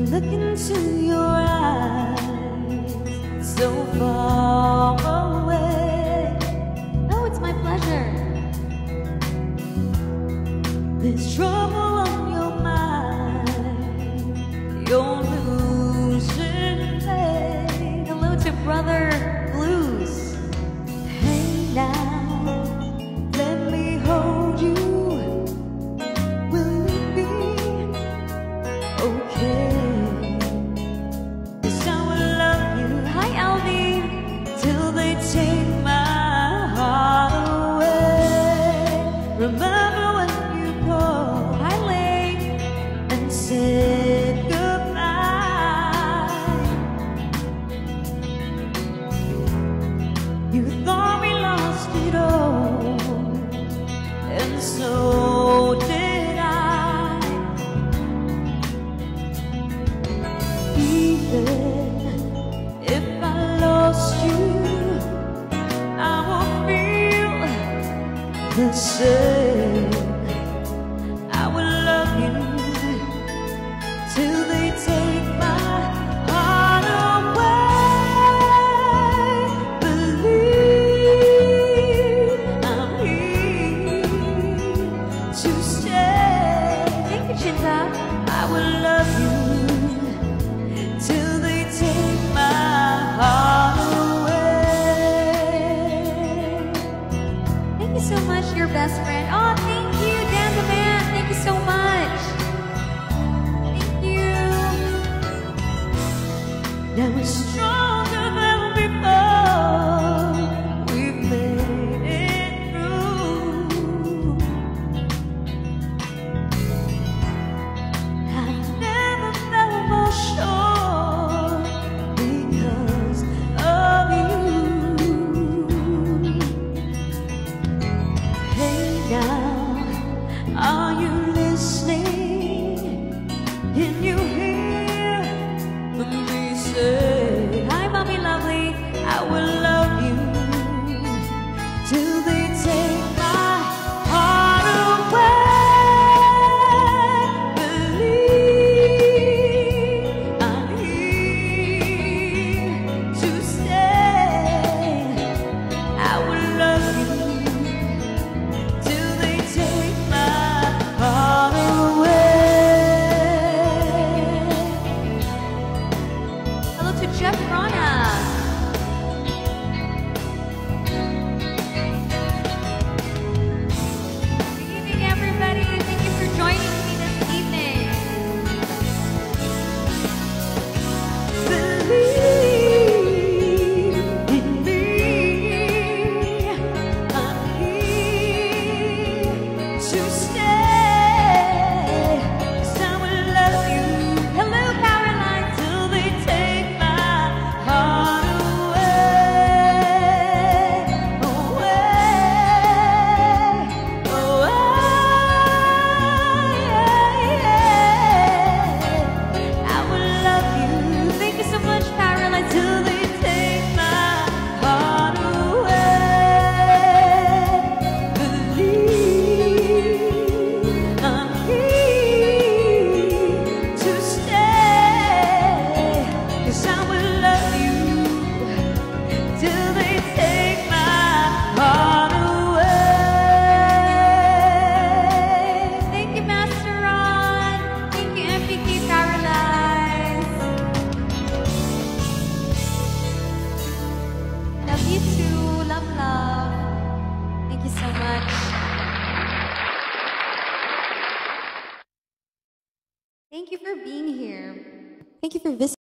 look into your eyes, so far away. Oh, it's my pleasure. There's trouble on your mind, you're losing faith. Hello to Brother Blues. Hey now, let me hold you. Will you be okay? 'Cause I will love you. Hi Alvy. Till they take my heart away. Remember when you called, hi Lake, and said goodbye. You thought we lost it all, and so did I. Even if I lost you, I will feel the same. I will love you till they take my heart away. Believe I'm here to stay. Thank you, Chinta. I will love you till they take my heart away. Thank you so much, your best friend. Oh, thank you, Dan the Man. Thank you so much. Thank you. Now we're stronger than before. We've made it through. I've never felt more sure because of you. Hey now, are you listening? Can you hear me say, hi mommy lovely, I will love you till they take my heart away. Believe I'm here to stay. I will love you till they take my heart away. Hello to Jeff Rana. Good evening, everybody. Thank you for joining me this evening. Believe in me. I'm here to stay. 'Cause I will love you. Hello, Caroline, till they take my heart away, I will love you. Thank you so much, Caroline, till they take my heart away. Believe I'm here to stay. 'Cause I will love you till they take my heart away. Thank you, Master Ron. Thank you, MPK Paradise. Love you too. Love, love. Thank you so much. Thank you for being here. Thank you for visiting.